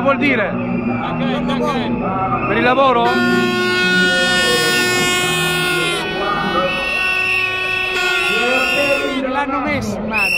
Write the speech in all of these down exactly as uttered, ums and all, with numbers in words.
vuol dire? Per il lavoro? Ce l'hanno messo in mano.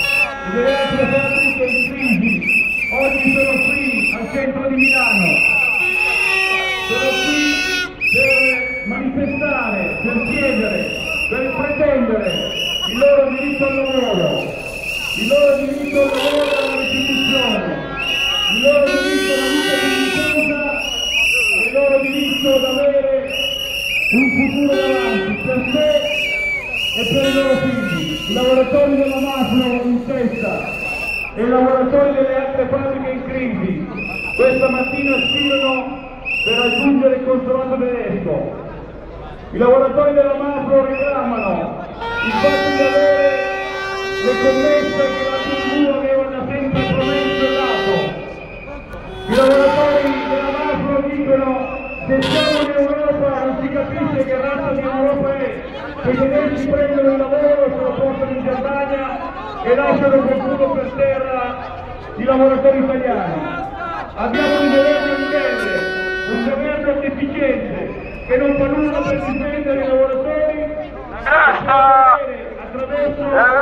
Oggi sono qui al centro di Milano. Sono qui per manifestare, per chiedere, per pretendere il loro diritto al lavoro, il loro diritto al lavoro e alla retribuzione, il loro diritto alla vita dignitosa e il loro diritto ad avere un futuro davanti per sé e per i loro figli. I lavoratori della Mafro in testa e i lavoratori delle altre fabbriche in crisi questa mattina sfilano per raggiungere il consolato tedesco. I lavoratori della Mafro reclamano il fatto di avere le commesse che la tivù aveva da sempre promesso e dato. I lavoratori della Mafro dicono: se siamo in Europa non si capisce che razza di Europa è, che i tedeschi prendono il lavoro, se lo portano in Germania e lasciano qualcuno per terra i lavoratori italiani. Abbiamo un governo imbelle, un governo deficiente che non fa nulla per difendere i lavoratori attraverso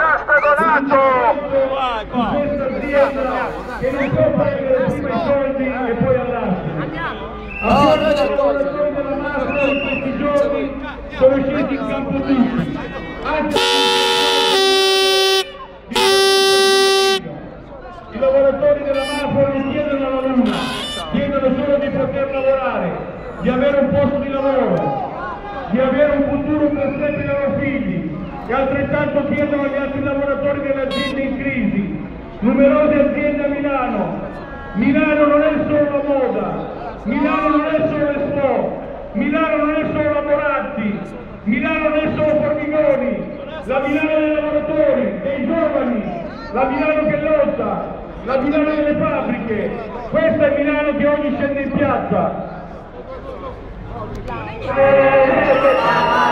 questa azienda che non può prendere prima i soldi e poi andarsene. Abbiamo i lavoratori della Mafia in questi giorni sono scesi in campo tutti. Anche i lavoratori della Mafia non chiedono la luna, chiedono solo di poter lavorare, di avere un posto di lavoro, di avere un futuro per sé e per i loro figli, e altrettanto chiedono agli altri lavoratori delle aziende in crisi, numerose aziende a Milano. Milano non è solo la moda, Milano non è solo Expo, Milano non è solo Laboranti, Milano non è solo Formigoni, la Milano dei lavoratori, dei giovani, la Milano che lotta, la Milano delle fabbriche. Questa è Milano che oggi scende in piazza.